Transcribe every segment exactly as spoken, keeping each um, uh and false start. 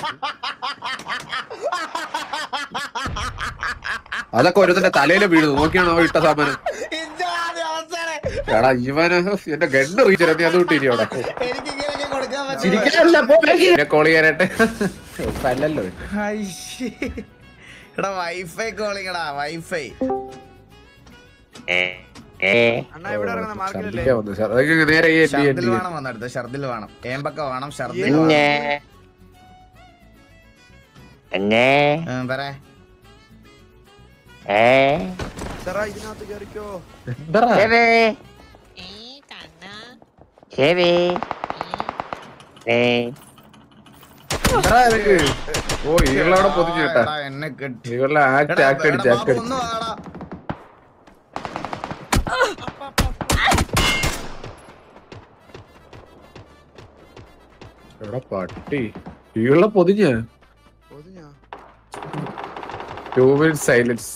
അതൊക്കെ ഓരോരുത്തരുടെ തലയില് വീഴുന്നു. നോക്കിയാണോ ഇട്ട സാമാനം? എടാ ഇവന് എന്റെ ഗണ്ണ് റീച്ച് നീ അത് വിട്ടിരി അവിടെ. കോൾ ചെയ്യാനായിട്ട് അല്ലല്ലോ. എടാ വൈഫൈ കോളിങ്ങടാ വൈഫൈ. നേരെ ഷർദിൽ വേണം വന്നെടുത്ത്. ഷർദിൽ വേണം. ഏമ്പക്ക വേണം. ഷർദിൽ പറ. ഓ ഈകളവിടെ പൊതിഞ്ഞു കേട്ടാ. എന്നെ കെട്ടി ഈകളെ ആക്ട് ആക്ട് അടിച്ച് ആക്ട് അടിച്ച്. എടാ പട്ടി ഈകളെ പൊതിഞ്ഞ ടു മിനിറ്റ് സൈലൻസ്.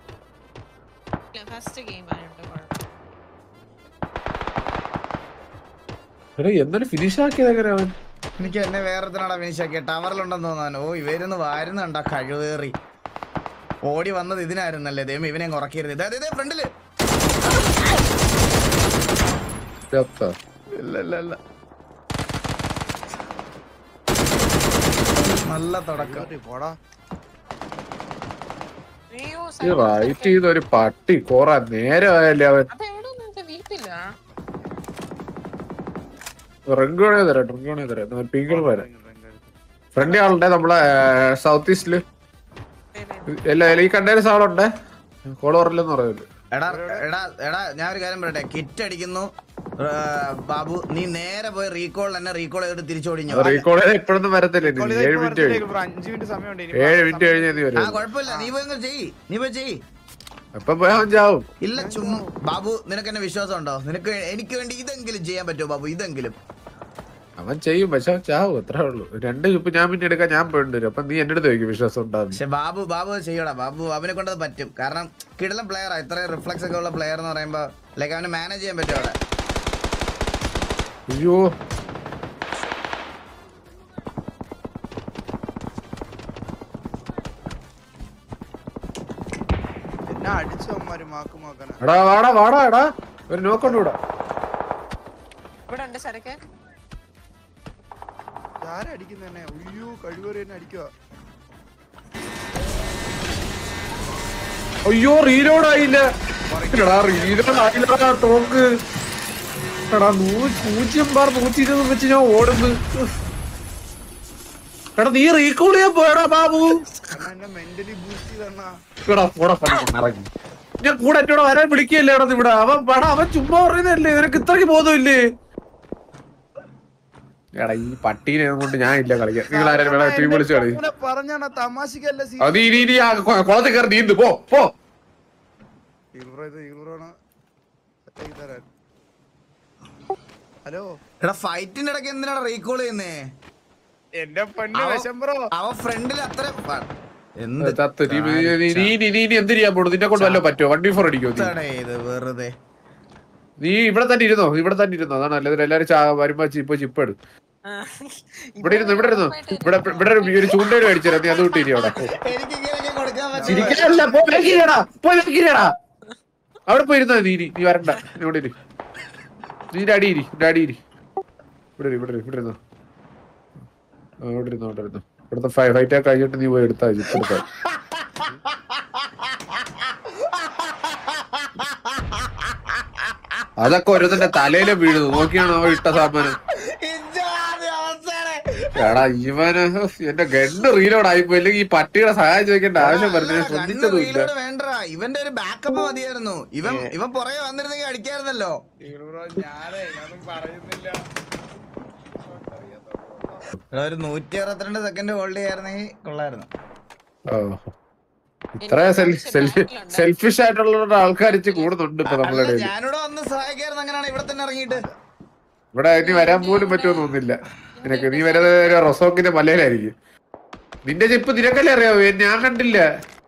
എടാ എന്നാലും ഫിനിഷ് ആക്കിയത് എങ്ങനെ അവൻ? എനിക്ക് എന്നെ വേറെ ഫിനിഷ് ആക്കിയ ടവറിലുണ്ടെന്ന് തോന്നാൻ. ഓ ഇവരൊന്ന് വാരുന്നുണ്ടാ കഴിവേറി. ഓടി വന്നത് ഇതിനായിരുന്നല്ലേ. ദൈവം ഇവനെ ഉറക്കരുത്. ഇതേ ഫ്രണ്ടില്. നല്ല തുടക്കം. റൈറ്റ് ചെയ്തൊരു പട്ടി കൊറ നേരമായല്ലേ അവൻ. റിങ്കോണേ തരാം റിങ്കോണേ തരാം പിങ്കിൾ വരാം. ഫ്രണ്ട് ആളുണ്ടേ നമ്മളെ സൗത്ത് ഈസ്റ്റില്. എല്ലാ ഈ കണ്ടേനേഴ്സ് ആളുണ്ടേ. കോള് പറഞ്ഞില്ലെന്ന് പറയുന്നത്. എടാ എടാ എടാ ഞാൻ ഒരു കാര്യം പറയട്ടെ. കിറ്റ് അടിക്കുന്നു ബാബു. നീ നേരെ പോയി റീകോൾ തന്നെ റീകോൾ ചെയ്തിട്ട് തിരിച്ചോടിഞ്ഞു. റീകോൾ ഇപ്പോഴൊന്നും വരത്തില്ല. ഏഴ് മിനിറ്റ് ഏഴ് മിനിറ്റ് കഴിഞ്ഞ ആ കുഴപ്പമില്ല. നീ പോയി ചെയ്യ്. നീ പോയി ചെയ്യ്. അപ്പൊ അവൻ ചാവും. ഇല്ല ചുമ്മാ ബാബു നിനക്ക് എന്നെ വിശ്വാസം ഉണ്ടോ? നിനക്ക് എനിക്ക് വേണ്ടി ഇതെങ്കിലും ചെയ്യാൻ പറ്റുമോ ബാബു? ഇതെങ്കിലും അവൻ ചെയ്യും. പക്ഷെ അവൻ ചാവും. അത്രേ ഉള്ളൂ. രണ്ട് ഇപ്പൊ ഞാൻ പിന്നെ എടുക്കാൻ ഞാൻ പോയിട്ടുണ്ട്. അപ്പൊ നീ എന്റെ അടുത്ത് ചോദിക്കും വിശ്വാസം ഉണ്ടാവും. പക്ഷെ ബാബു ബാബു ചെയ്യടാ. ബാബു അവനെ കൊണ്ടത് പറ്റും. കാരണം കിടലൻ പ്ലെയറാ. ഇത്രയും റിഫ്ലക്സ് ഒക്കെ ഉള്ള പ്ലെയർ എന്ന് പറയുമ്പോ ലൈക്ക് അവനെ മാനേജ് ചെയ്യാൻ പറ്റും അവിടെ. അയ്യോ എടാ വാടാ വാടാ എടാ ഒരു നോക്കണ്ടു കൂടാ. അയ്യോ റീലോഡ് ആയില്ല. റീലോഡ് ആയില്ല തോക്ക്. എടാ പൂജ്യം ബാർ നൂറ്റി ഇരുപത് വെച്ച് ഞാൻ ഓടുന്നു. എടാ നീ റീകോൾ ചെയ്യാൻ പോയടാ ബാബു. ഞാൻ കൂടെ എന്നോട് വരാൻ വിളിക്കുകയല്ലേ എടാ ഇവിടെ. അവൻ പടാ അവൻ ചുമ്മാ പറയുന്നല്ലേ. നിനക്ക് ഇത്രയ്ക്ക് ബോധമില്ലേ? എടാ ഈ പട്ടീനെ കൊണ്ട് ഞാൻ ഇല്ല കളിക്കാൻ. നിങ്ങൾ ആരും വേണം ടീം വിളിച്ചു കളി. അത് ഇനി ഇനി കുളത്തിൽ കയറി നീന്ത് പോ പോ. ഹലോ എടാ ഫൈറ്റിന്റെ ഇടയ്ക്ക് എന്തിനാണ് റീകോൾ ചെയ്യുന്നേ? എന്റെ പൊന്നു വിശംബ്രോ അവൻ ഫ്രണ്ടിൽ അത്ര എന്ത് ചെയ്യാൻ പോണു? നിന്നെ കൊണ്ട് വല്ലോ പറ്റുമോ? വൺ ബി ഫോർ അടിക്കോ? വെറുതെ നീ ഇവിടെ തന്നെ ഇരുന്നോ. ഇവിടെ തന്നെ ഇരുന്നോ. അതാണ് അല്ലാതെ എല്ലാരും വരുമ്പോ ഇപ്പൊ ചിപ്പ് എടു. ഇവിടെ ഇരുന്നു ഇവിടെ ഇരുന്നു. ഇവിടെ ഇവിടെ ഒരു ചൂണ്ടേട് മേടിച്ചാ നീ അത് വിട്ടിരി അവിടെ. അവിടെ പോയിരുന്നോ നീ? നീ വരണ്ട. ഇവിടെ ഇരി. നീന്റെ അടിയിരി. എന്റെ അടിയിരി. ഇവിടെ ഇവിടെ ഇവിടെ ഇരുന്നോ. ഇവിടെ ഇരുന്നോ. ഇവിടെ ഇരുന്നോ. ഇവിടുത്തെ ഫൈറ്റ് ഒക്കെ കഴിഞ്ഞിട്ട് നീ പോയി എടുത്താ ജിപ്പ് എടുത്താ. അതൊക്കെ ഓരോരുത്തരുടെ തലയില് വീഴുന്നു. നോക്കിയാണോ ഇട്ട സാമാനം? എടാ ഇവന് എന്റെ ഗണ്ണ് റീലോഡ് ആയിപ്പോ. അല്ലെങ്കിൽ ഈ പട്ടിയുടെ സഹായം ചോദിക്കേണ്ട ആവശ്യം പറഞ്ഞു ശ്രദ്ധിച്ചതുമില്ല. ഇവന്റെ ഒരു ബാക്കപ്പ് മതിയായിരുന്നു. ഇവൻ ഇവൻ പുറകെ വന്നിരുന്നെങ്കിൽ അടിക്കായിരുന്നല്ലോ. ഒരു നൂറ്റി അറുപത്തിരണ്ട് സെക്കൻഡ് ഹോൾഡ് ചെയ്യായിരുന്നെങ്കിൽ കൊള്ളായിരുന്നു. ഇത്ര സെൽഫിഷ് ആയിട്ടുള്ള ആൾക്കാർ കൂടുന്നുണ്ട് ഇപ്പൊ നമ്മളുടെ. ഞാനിവിടെ വന്ന് സഹായിക്കായിരുന്നു. അങ്ങനെയാണ് ഇവിടെ തന്നെ ഇറങ്ങിയിട്ട്. ഇവിടെ ഇനി വരാൻ പോലും പറ്റുമെന്ന് തോന്നുന്നില്ല നിനക്ക്. നീ വരുന്നത് റൊസോക്കിന്റെ മലയിലായിരിക്കും. നിന്റെ ചെപ്പ് നിനക്കല്ലേ അറിയാവൂ. ഞാൻ കണ്ടില്ല.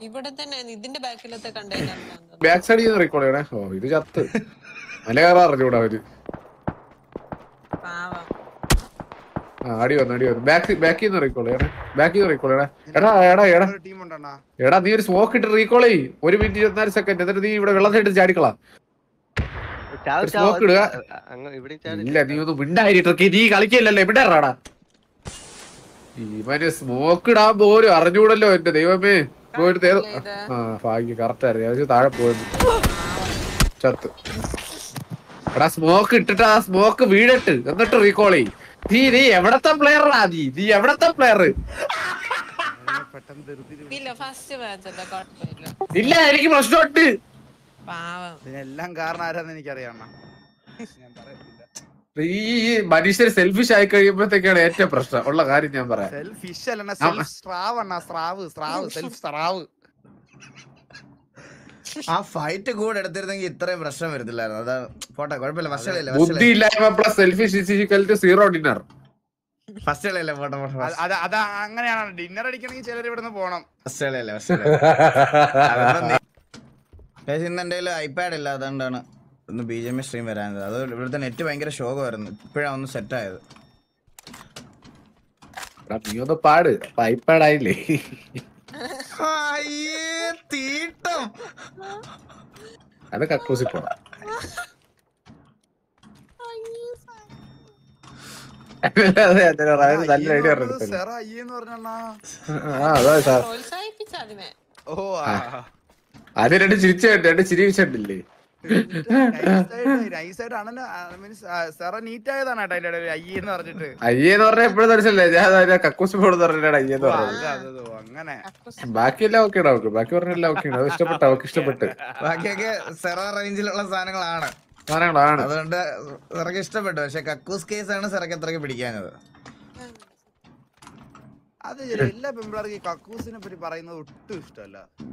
ബാക്ക് സൈഡ് റെക്കോർഡ് ചെയ്യണേ. ഓ ഇത് ചത്ത് മല കയറാ അറിഞ്ഞൂടാ അവര്. അടി വന്നു അടി വന്നു ബാക്ക് ബാക്കിൽ നിന്ന് റീക്കോളെ ബാക്കിൽ നിന്ന് റീക്കോളെ എടാ എടാ എടാ ടീം ഉണ്ടണ്ണാ. എടാ നീ ഒരു സ്മോക്ക് ഇട്ട് റീകോൾ ചെയ്യ് ഒരു മിനിറ്റ് ഇരുപത്തിനാല് സെക്കൻഡ് എന്നിട്ട് നീ ഇവിടെ വെള്ളത്തിട്ട് ചാടിക്കളാ സ്മോക്ക് ഇടുക ഇല്ല നീ ഒന്ന് മിണ്ടായിട്ട് നീ കളിക്കില്ലല്ലോ ഇവിടെ ഇറാടാ ഇവന് സ്മോക്ക് ഇടാൻ പോലും അറിഞ്ഞൂടല്ലോ എന്റെ ദൈവമേ പോയിട്ട് തേർ ആ ഭാഗ്യം കറക്റ്റ് അറിയാം താഴെ പോയത് ചത്ത് എടാ സ്മോക്ക് ഇട്ടിട്ട് ആ സ്മോക്ക് വീടിട്ട് എന്നിട്ട് റീകോൾ ചെയ്യ് നീ നീ എവിടത്തെ പ്ലെയറാ നീ നീ എവിടത്തെ പ്ലെയർ ഇല്ല എനിക്ക് പ്രശ്നമുണ്ട് ഇതിനെല്ലാം കാരണം ആരാന്ന് എനിക്കറിയാം അണ്ണാ. ഞാൻ പറയത്തില്ല. ഈ മനുഷ്യർ സെൽഫിഷ് ആയി കഴിയുമ്പോഴത്തേക്കാണ് ഏറ്റവും പ്രശ്നം ഉള്ള കാര്യം ഞാൻ പറയാം സെൽഫിഷ് അല്ലണ്ണാ, സെൽഫ് സ്രാവ് അണ്ണാ, സ്രാവ് സ്രാവ് സെൽഫ് സ്രാവ്. ആ ഫൈറ്റ് കൂടെ എടുത്തിരുന്നെങ്കിൽ ഇത്രയും പ്രശ്നം വരത്തില്ലായിരുന്നു. അതാ പോട്ടെ കുഴപ്പമില്ല. ഫസ്റ്റ് കളിയല്ലേ ബുദ്ധി ഇല്ലായ്മ plus selfish is equal to zero dinner. First കളിയല്ലേ പോട്ടെ പോട്ടെ അത് അത് അത് അങ്ങനെയാണ്. ഡിന്നർ അടിക്കണമെങ്കിൽ ചിലർ ഇവിടുന്ന് പോണം. ഫസ്റ്റ് കളിയല്ലേ ഫസ്റ്റ് കളി ഇന്ന് എൻ്റെ കയ്യിൽ ഐപാഡ് ഇല്ല, അതുകൊണ്ടാണ് ഒന്ന് ബി ജെ എം സ്ട്രീം വരാനത്. അത് ഇവിടുത്തെ നെറ്റ് ഭയങ്കര ശോകമായിരുന്നു. ഇപ്പോഴാണ് ഒന്ന് സെറ്റ് ആയത്. നീ ഒന്ന് പാട് ഐപാഡ് ആയില്ലേ തീട്ടം അത് കക്കൂസി പോണം. നല്ല ഐഡിയ സെറ അയ്യെന്ന് പറഞ്ഞണ്ണാ. അതാ സാർ ഓ അത് രണ്ട് ചിരിച്ച രണ്ട് ചിരി വെച്ചിട്ടില്ലേ നൈസായിട്ട് അണ്ണന് മീൻസ് സെറ നീറ്റ് ആയതാണ് കേട്ടോ അതിന്റെ ഇടയിൽ അയ്യെന്ന് പറഞ്ഞിട്ട്. അയ്യെന്ന് പറഞ്ഞാൽ എപ്പോഴും തരച്ചല്ലേ ഞാൻ കക്കൂസി പോണെന്ന് പറഞ്ഞാണ് അയ്യെന്ന് പറഞ്ഞത്. അങ്ങനെ ബാക്കിയെല്ലാം ഓക്കെ അവർക്ക് ബാക്കി പറഞ്ഞെല്ലാം ഓക്കെ അത് ഇഷ്ടപ്പെട്ടു അവർക്ക് ഇഷ്ടപ്പെട്ട് ബാക്കിയൊക്കെ സെറ റേഞ്ചിലുള്ള സാധനങ്ങളാണ് സാധനങ്ങളാണ് അതുകൊണ്ട് സെറക്ക് ഇഷ്ടപ്പെട്ടു. പക്ഷെ കക്കൂസ് കേസാണ് സെറക്ക് എത്രയ്ക്ക് പിടിക്കാനത്. അത് എല്ലാ പെമ്പിളർക്ക് ഈ കക്കൂസിനെ പറ്റി പറയുന്നത് ഒട്ടും ഇഷ്ടമല്ല.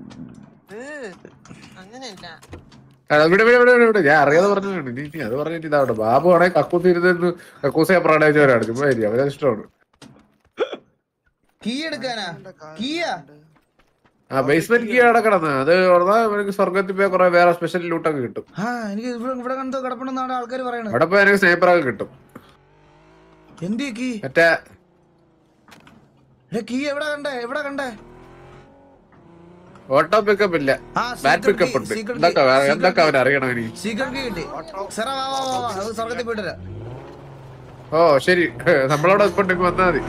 ഇവിടെ ഇവിടെ ഇവിടെ ഇവിടെ ഞാൻ അറിയാതെ പറഞ്ഞിട്ടുണ്ട് നീ അത് പറഞ്ഞിട്ട് ഇതാവട്ടെ. ബാബു ആണെങ്കിൽ കക്കൂസ് ഇരുന്ന് കക്കൂസെ പ്രണയിച്ചവരാണ് ചുമ്മാ ഇരിക്കും അവരെ ഇഷ്ടമാണ്. കീ എടുക്കാനാ കീയാ ആ ബേസ്മെന്റ് കീ അവിടെ കിടന്ന് അത് എനിക്ക് സ്വർഗത്തിൽ പോയി കുറെ വേറെ സ്പെഷ്യൽ ലൂട്ടൊക്കെ കിട്ടും. ആ എനിക്ക് ഇവിടെ കണ്ടോ കിടപ്പുണ്ടെന്നാണ് ആൾക്കാർ പറയണത്. അവിടെ പോയി എനിക്ക് സ്നേപ്പറൊക്കെ കിട്ടും. എന്ത് കീ മറ്റേ കീ എവിടെ കണ്ടേ എവിടെ കണ്ടേ? ഓട്ടോ പിക്കപ്പ് ഇല്ല, ബാറ്റ് പിക്കപ്പ് ഉണ്ട്. എന്തൊക്കെ എന്തൊക്കെ അവൻ അറിയണം ഇനി. ഓ ശരി നമ്മളോട് ഇപ്പോണ്ടേക്ക് വന്നാ മതി.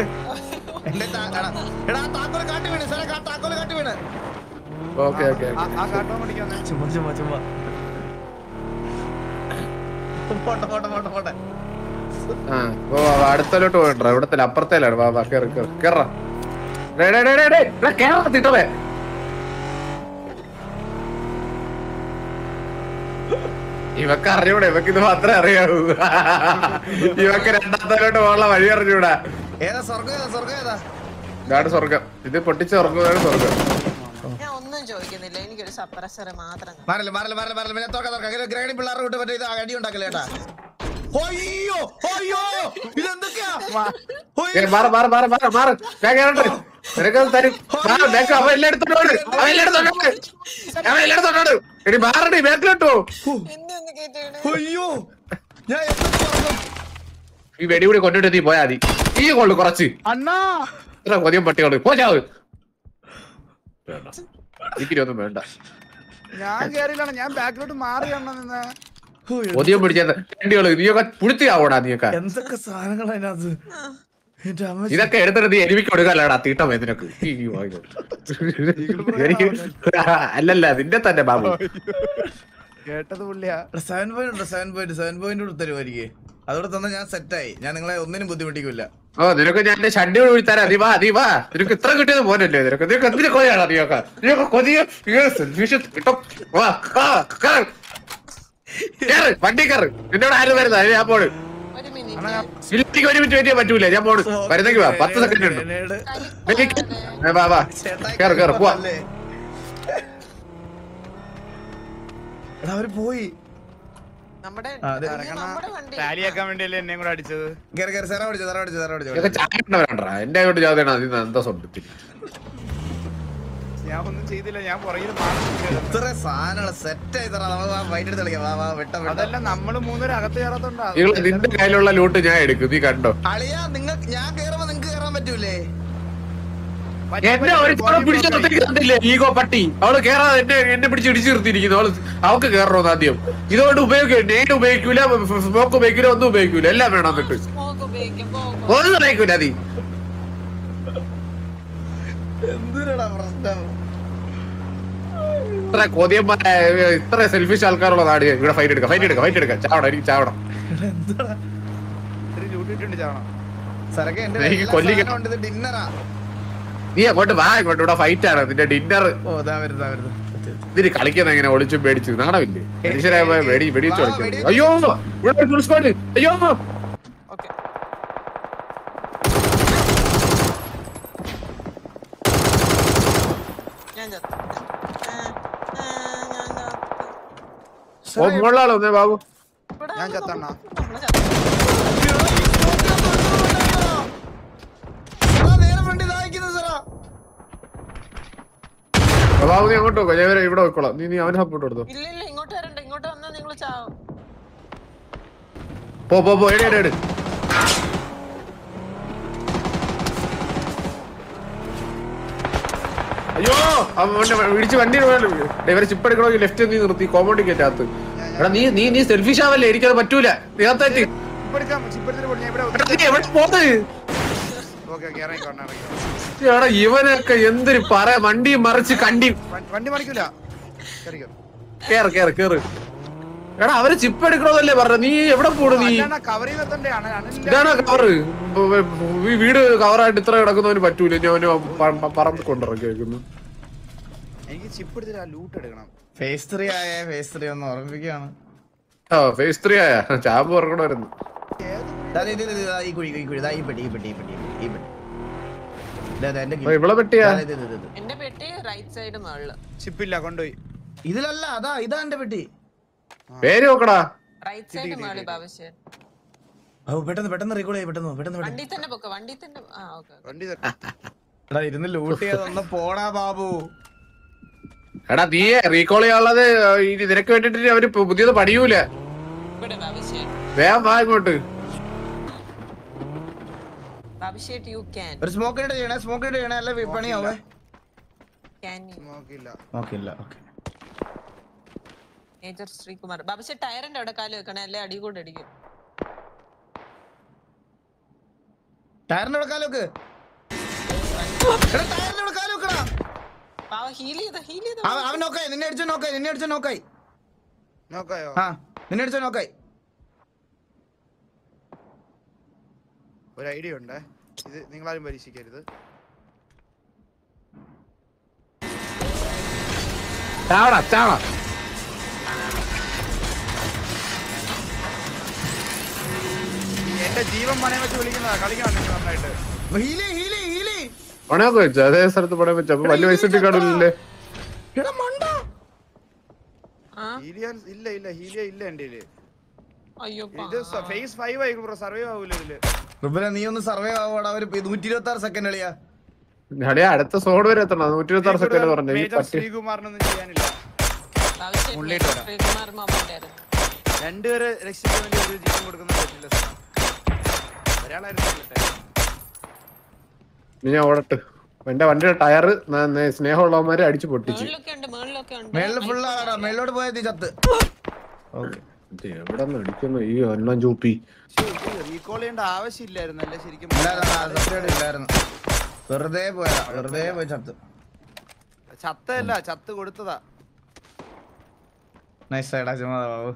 ഓക്കെ ഓക്കെ ആ ഓ അടുത്തലോട്ട് പോയിട്ടോ ഇവിടത്തെ അപ്പുറത്തേലാണ്. വാ വാ കേറി കേറി കേറാ കേറാ തിട്ടവേ. ഇവക്ക് അറിഞ്ഞൂടെ, ഇവക്ക് ഇത് മാത്രമേ അറിയാവൂ. ഇവക്ക് രണ്ടാമത്തോട്ട് പോകാനുള്ള വഴി അറിഞ്ഞൂടാ. ഏതാ സ്വർഗം ഏതാ സ്വർഗം ഏതാ? ഇതാണ് സ്വർഗം. ഇത് പൊട്ടിച്ച സ്വർഗമാണ് സ്വർഗം. ഞാൻ ഒന്നും ചോദിക്കുന്നില്ല, എനിക്കൊരു സപ്രസർ മാത്രം. മാറില്ല മാറില്ല മാറില്ല മാറില്ല തുറക്കാം തുറക്കാം. ഗ്രേഡി പിള്ളേർ വിട്ട് മറ്റേ ഇത് അടി ഉണ്ടാക്കല്ലേ ചേട്ടാ. അയ്യോ അയ്യോ ഇതെന്തൊക്കെയാ? മാറ് മാറ് മാറ് മാറ് മാറ് ഞാൻ കേറട്ടെ. നിനക്കത് തരും. അവൻ എല്ലായിടത്തോട് അവൻ എല്ലായിടത്തോട് അവൻ എല്ലായിടത്തോട് എടി മാറടി ബാക്കിലോട്ടോ. അയ്യോ ഞാൻ ഈ വെടി കൂടി കൊണ്ടിട്ട് നീ പോയാ മതി. ഈ കൊള്ളു കുറച്ച് അണ്ണാ ഇത്ര കൊതിയും പട്ടികള് പോയാവ് വേണ്ട എനിക്കിനൊന്നും വേണ്ട. ഞാൻ കേറിയില്ലാണ്, ഞാൻ ബാക്കിലോട്ട് മാറി അണ്ണ നിന്ന് കൊതിയും പിടിച്ചത് വണ്ടികള് നീയൊക്കെ പുഴുത്തിയാവൂടാ. നീയൊക്കെ എന്തൊക്കെ സാധനങ്ങളാ അതിനകത്ത്. ഇതൊക്കെ എടുത്തിട്ട് നീ എനിമിക്ക് കൊടുക്കാല്ലടാ തീട്ടം നിനക്ക്. എനിക്ക് അല്ലല്ല നിന്റെ തന്നെ ബാബു കേട്ടത് പുള്ളിയാ. സെവൻ പോയിന്റ് ഉണ്ട് സെവൻ പോയിന്റ് സെവൻ പോയിന്റ് കൂടെ തരുമായിരിക്കും. അതോടെ തന്നെ ഞാൻ സെറ്റായി. ഞാൻ നിങ്ങളെ ഒന്നിനും ബുദ്ധിമുട്ടിക്കില്ല. ഓ നിനക്ക് ഞാൻ എന്റെ ഷഡ്ഡി വിളിത്തരാ. നീ വാ നീ വാ. നിനക്ക് ഇത്ര കിട്ടിയത് പോലല്ലേ നിനക്ക്. നിനക്ക് എന്തിനു കൊതിയാണ് നീയൊക്കെ. നീയൊക്കെ കൊതിയ കിട്ടും. വണ്ടി കയറ്. നിന്നോട് ആരും വരുന്ന ഞാൻ പോണ്. ഒരു മിനിറ്റ് എനിക്ക് ഒരു മിനിറ്റ് വെയിറ്റ് ചെയ്യാൻ പറ്റൂല. ഞാൻ പോണ് വരുന്നെങ്കിൽ വാ. പത്ത് സെക്കൻഡ് ഉണ്ട്. വാ വാ കേറ് കേറ് പോവാ. അവര് പോയി. നമ്മുടെ അതെ. നമ്മുടെ വണ്ടി ടാലിയാക്കാൻ വേണ്ടിയല്ലേ എന്നെ കൂടെ അടിച്ചത്. കേറി കേറി സെറ പിടിച്ചു സെറ പിടിച്ചു സെറ പിടിച്ചു. ഇതൊക്കെ ചായ ഉണ്ടവരാണ്ടാ എന്റെ അങ്ങോട്ട് ജാതയാണ് അതിന് അന്തസ്സുണ്ട്. ഞാൻ ഒന്നും ചെയ്തില്ല, ഞാൻ പുറകിൽ ഇത്ര സാധനങ്ങൾ സെറ്റ് ആയി തരാം. നമുക്ക് വൈകിട്ട് എടുത്ത് കളിക്കാം. വാ വാ വെട്ട വെട്ട. അതല്ല നമ്മള് മൂന്നര അകത്ത് കയറാത്തോണ്ടാ. നിന്റെ കയ്യിലുള്ള ലൂട്ട് ഞാൻ എടുക്കും, നീ കണ്ടോ. അളിയാ നിങ്ങൾ ഞാൻ കേറുമ്പോ നിങ്ങക്ക് കേറാൻ പറ്റൂലേ? എന്നെ ഒരു പിടിച്ചു നിർത്തിക്കുന്നില്ലേ ഈഗോ പട്ടി. അവള് കേറാതെ എന്നെ എന്നെ പിടിച്ച് ഇടിച്ചു നിർത്തിയിരിക്കുന്നു. അവള് അവക്ക് കേറണോന്ന് ആദ്യം. ഇതുകൊണ്ട് ഉപയോഗിക്കൂല, നെയ്റ്റ് ഉപയോഗിക്കൂല, സ്മോക്ക് ഉപയോഗിക്കൂല, ഒന്നും ഉപയോഗിക്കൂല, എല്ലാം വേണം. എന്നിട്ട് സ്മോക്ക് ഉപയോഗിക്കും ഒന്നും ഉപയോഗിക്കൂല. നീ എന്തിനാ പ്രശ്നം? ഇത്ര കൊതിയന്മാരെ, ഇത്ര സെൽഫിഷ് ആൾക്കാരുള്ള നാട്. ഇവിടെ ഫൈറ്റ് എടുക്കാം, ഫൈറ്റ് എടുക്കാം, ഫൈറ്റ് എടുക്കാം. ചാവണം, എനിക്ക് ചാവണം. ലൂട്ടിട്ടുണ്ട് ചാവണം. സരക്കെ എന്റെ എനിക്ക് എല്ലാ കൊല്ലിക്കണം. സാധനവും ഉണ്ട്. ഇത് ഡിന്നറാ. നീ അങ്ങോട്ട് വാ, ഇങ്ങോട്ട്. ഇവിടെ ഫൈറ്റ് ആണ്, നിന്റെ ഡിന്നർ. ഓ ദാ വരുന്നു ദാ വരുന്നു. ഇതിന് കളിക്കുന്ന എങ്ങനെ ഒളിച്ചും പേടിച്ചു നാണമില്ലേ? മനുഷ്യരായ വെടി വെടിച്ചു കളിക്കുന്നത്. അയ്യോ ഇവിടെ ഫുൾ സ്ക്വാഡ്. അയ്യോ ഓക്കെ. ഞാൻ ചത്തു. ആ, ആ, ഞാൻ ചത്തു. ഓ മുകളിലാളോ ഒന്നേ ബാബു. ഇവിടെ ഞാൻ ചത്തണ്ണ. നമ്മള് ചത്തു. എടാ, നേരെ ഫ്രണ്ടിൽ ഇതാ നിൽക്കുന്നു സാറാ. ബാബു നീ അങ്ങോട്ട് നോക്കോ, ഞാൻ ഇവിടെ വെക്കോളാം. നീ നീ അവന് സപ്പോർട്ട് കൊടുത്തോ. ഇല്ല ഇല്ല ഇങ്ങോട്ട് വരണ്ട. ഇങ്ങോട്ട് വന്നാൽ നിങ്ങൾ ചാവും. പോ പോ പോ, എടേ എടേ എടേ. അയ്യോ ഇടിച്ച് വണ്ടി ഇവരെ ചിപ്പ് എടുക്കണമെങ്കിൽ ലെഫ്റ്റ് നീ നിർത്തി കോമ്പൗണ്ടിൽ കയറ്റാത്ത്. എടാ നീ നീ നീ സെൽഫിഷ് ആവല്ലേ, എനിക്കത് പറ്റൂല. നീത്താറ്റി എവിടെ പോന്ന്? എടാ ഇവനൊക്കെ എന്തൊരു പറ, വണ്ടി മറിച്ച് കണ്ടി. വണ്ടി മറിക്കൂല. കേറ് കേറ് കേറ്. എടാ അവര് ചിപ്പ് എടുക്കണമെന്നല്ലേ പറഞ്ഞ, നീ എവിടെ പോണു? നീ കവർ ചെയ്തെത്തണ്ടേ? ഇതാണോ കവറ്? ഈ വീട് കവറായിട്ട് ഇത്ര കിടക്കുന്നവന് പറ്റൂല. ഞാൻ പറമ്പ് കൊണ്ടിറക്കിയേക്കുന്നു. എനിക്ക് ചിപ്പ് എടുത്തിട്ട് ലൂട്ട് എടുക്കണം. ഫേസ് ത്രീ ആയ ഫേസ് ത്രീ ഒന്ന് ഓർമ്മിപ്പിക്കുകയാണ്. ആ ഫേസ് ത്രീ ആയ ചാമ്പ് ഉറക്കണമായിരുന്നു. ദാ ഇത് ഇത് ഇത് ഈ കുഴി ഈ കുഴി ദാ ഈ പെട്ടി ഈ പെട്ടി ഈ പെട്ടി ഈ പെട്ടി. ദാ ദാ എന്റെ ഇവിടെ പെട്ടിയാ? ഇത് ഇത് ഇത്. എന്റെ പെട്ടി റൈറ്റ് സൈഡ് മുകളില്. ചിപ്പില്ല, കൊണ്ടുപോയി. ഇതിലല്ല, അതാ ഇതാ എന്റെ പെട്ടി. പേര് നോക്കടാ. റൈറ്റ് സൈഡ് മുകളിൽ ബാബുശ്ശേരി. ഓ പെട്ടെന്ന് പെട്ടെന്ന് റീകോൾ ചെയ്യ്, പെട്ടെന്ന് പെട്ടെന്ന് പെട്ടെന്ന്. വണ്ടി തന്നെ പൊക്ക, വണ്ടി തന്നെ. ആ ഓക്കെ. വണ്ടി എടാ ഇരുന്ന് ലൂട്ട് ചെയ്തൊന്ന് പോടാ ബാബു. എടാ നീ റീകോൾ ചെയ്യാനുള്ളത് ഇനി നിനക്ക് വേണ്ടിട്ട് അവര് പുതിയത് പണിയൂല. ഇവിടെ ബാബുശ്ശേരി. വേഗം വാ ഇങ്ങോട്ട്. Babusheri you can. ഒരു സ്മോക്ക് ഇട്ട് ചെയ്യണേ, സ്മോക്ക് ഇട്ട് ചെയ്യണേ, അല്ല പണിയാവേ. Can you. നോക്കില്ല. നോക്കില്ല. ഓക്കെ. മേജർ ശ്രീകുമാർ. ബാബുശ്ശേരി ടയറിന്റെ അവിടെ കാല് വെക്കണേ, അല്ലെ അടി കൂടെ അടിക്കും. ടയറിന്റെ അവിടെ കാല് വെക്ക്. എടാ ടയറിന്റെ അവിടെ കാല് വെക്കടാ. പാവ ഹീൽ ചെയ്ത ഹീൽ ചെയ്ത. അവൻ അവൻ നോക്കായി, നിന്നെ അടിച്ചോ നോക്കായി, നിന്നെ അടിച്ചോ നോക്കായി. നോക്കായോ? ആ നിന്നെ അടിച്ചോ നോക്കായി. ഒരു ഐഡിയ ഉണ്ട്, ഇത് നിങ്ങളാരും പരീക്ഷിക്കരുത്. ചാവടാ ചാവടാ. എന്റെ ജീവൻ പണയം വെച്ച് വിളിക്കുന്നതാ, കളിക്കണം നിങ്ങൾ നന്നായിട്ട്. Healy Healy Healy. പണയൊക്കെ വെച്ചു, അതേ സ്ഥലത്ത് പണയം വെച്ചു. അപ്പൊ വലിയ പൈസ ഇട്ട് കാണില്ലേ? എടാ മണ്ട. ഹീലിയ ഇല്ല ഇല്ല ഹീലിയ ഇല്ല എന്റെ കയ്യില്. അയ്യോ ഇത് ഫേസ് ഫൈവ് ആയിരിക്കും ബ്രോ, സർവൈവ് ആവൂല ഇതില്. റുബിന നീ ഒന്ന് സർവേ ആവോടാ. ഒരു നൂറ്റി ഇരുപത്തി ആറ് സെക്കൻഡ് കളിയാ. അളിയാ അടുത്ത സോഡ് വരെ എത്തണം. നൂറ്റി ഇരുപത്തി ആറ് സെക്കൻഡ് പറഞ്ഞു. മേജർ ശ്രീകുമാറിനൊന്നും ചെയ്യാനില്ല. ശ്രീകുമാർ മമ്മൂട്ടിയായിരുന്നു. രണ്ടുപേരെ രക്ഷിക്കാൻ വേണ്ടി ഒരു ജീവൻ കൊടുക്കുന്ന പറ്റില്ല. ഒരാളായിരുന്നു. ഞാൻ ഓടട്ട്. എന്റെ വണ്ടിയുടെ ടയറ് സ്നേഹമുള്ളവന്മാരെ അടിച്ചു പൊട്ടിച്ചു. മേളിലൊക്കെ ഉണ്ട്, മേളിലൊക്കെ ഉണ്ട്. മേളില് ഫുൾ ആടാ. മേളിലോട്ട് പോയത് ചത്ത്. ഓക്കെ. എവിടെ നിന്ന് അടിക്കുന്നു ഈ ഒന്നാം ചൂപ്പി? റീകോൾ ചെയ്യേണ്ട ആവശ്യമില്ലായിരുന്നു അല്ലേ ശരിക്കും? ഇല്ലായിരുന്നു, വെറുതെ പോയതാ, വെറുതെ പോയി ചത്ത്. ചത്തല്ല, ചത്ത് കൊടുത്തതാ. നൈസ് ആയിടാ ചുമ്മാ ബാബു.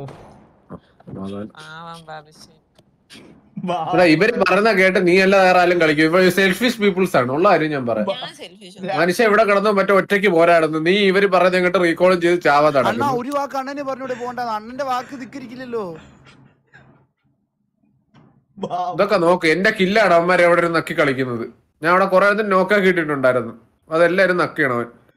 പാവം ബാബുശ്ശേരി. ഇവര് പറഞ്ഞ കേട്ട് നീ എല്ലാ വേറെ ആരും കളിക്കും. ഇവ സെൽഫിഷ് പീപ്പിൾസ് ആണ്, ഉള്ള കാര്യം ഞാൻ പറയാം. ഞാൻ സെൽഫിഷ്. മനുഷ്യ ഇവിടെ കിടന്നോ മറ്റേ ഒറ്റയ്ക്ക് പോരാടുന്നു. നീ ഇവര് പറഞ്ഞ കേട്ട് റീകോളും ചെയ്ത് ചാവാ അണ്ണാ നടക്കുന്നു. ഒരു വാക്ക് അണ്ണനെ പറഞ്ഞൂടെ പോകണ്ട, അണ്ണന്റെ വാക്ക് ധിക്കരിക്കില്ലല്ലോ. ഇതൊക്കെ നോക്ക്, എന്റെ കില്ലാണ് അവന്മാരെ എവിടെ നക്കി കളിക്കുന്നത്. ഞാൻ അവിടെ കുറെ നോക്കാക്കി ഇട്ടിട്ടുണ്ടായിരുന്നു. അതെല്ലാരും നക്കിയാണ് അവൻ.